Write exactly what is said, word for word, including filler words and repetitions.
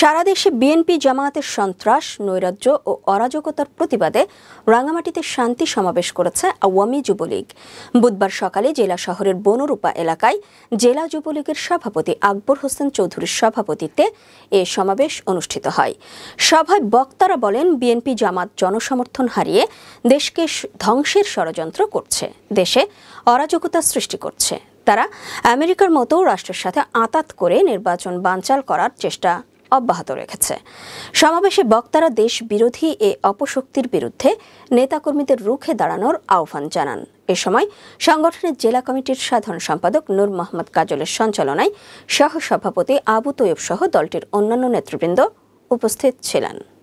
সারা দেশে বিএনপি জামায়াতের সন্ত্রাস, নৈরাজ্য ও অরাজকতার প্রতিবাদে রাঙামাটিতে শান্তি সমাবেশ করেছে আওয়ামী যুবলীগ। বুধবার সকালে জেলা শহরের বনরূপা এলাকায় জেলা যুবলীগের সভাপতি আকবর হোসেন চৌধুরীর সভাপতিত্বে এ সমাবেশ অনুষ্ঠিত হয়। সভায় বক্তারা বলেন, বিএনপি জামাত জনসমর্থন হারিয়ে দেশকে ধ্বংসের ষড়যন্ত্র করছে, দেশে অরাজকতা সৃষ্টি করছে। তারা আমেরিকার মতো রাষ্ট্রের সাথে আঁতাত করে নির্বাচন বানচাল করার চেষ্টা অব্যাহত রেখেছে। সমাবেশে বক্তারা দেশ বিরোধী এ অপশক্তির বিরুদ্ধে নেতাকর্মীদের রুখে দাঁড়ানোর আহ্বান জানান। এ সময় সংগঠনের জেলা কমিটির সাধারণ সম্পাদক নূর মোহাম্মদ কাজলের সঞ্চালনায় সহ সভাপতি আবু তৈয়ব সহ দলটির অন্যান্য নেতৃবৃন্দ উপস্থিত ছিলেন।